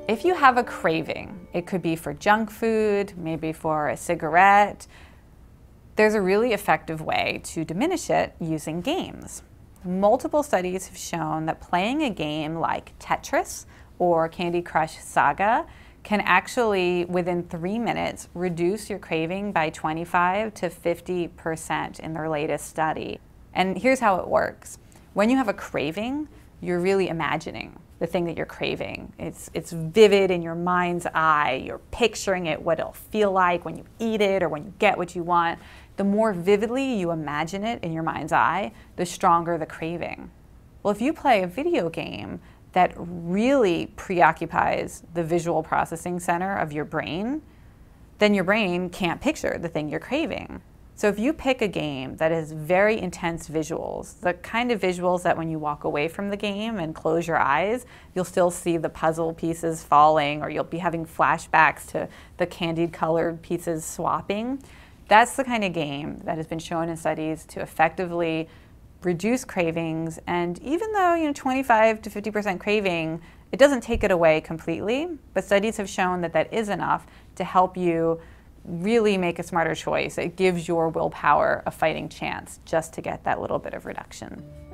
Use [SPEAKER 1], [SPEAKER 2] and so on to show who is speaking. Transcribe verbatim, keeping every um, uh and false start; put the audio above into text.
[SPEAKER 1] If you have a craving, it could be for junk food, maybe for a cigarette, there's a really effective way to diminish it using games. Multiple studies have shown that playing a game like Tetris or Candy Crush Saga can actually, within three minutes, reduce your craving by twenty-five to fifty percent in their latest study. And here's how it works. When you have a craving, you're really imagining the thing that you're craving. It's, it's vivid in your mind's eye. You're picturing it, what it'll feel like when you eat it or when you get what you want. The more vividly you imagine it in your mind's eye, the stronger the craving. Well, if you play a video game that really preoccupies the visual processing center of your brain, then your brain can't picture the thing you're craving. So if you pick a game that has very intense visuals, the kind of visuals that when you walk away from the game and close your eyes, you'll still see the puzzle pieces falling, or you'll be having flashbacks to the candied colored pieces swapping, that's the kind of game that has been shown in studies to effectively reduce cravings. And even though, you know, twenty-five to fifty percent craving, it doesn't take it away completely, but studies have shown that that is enough to help you really make a smarter choice. It gives your willpower a fighting chance just to get that little bit of reduction.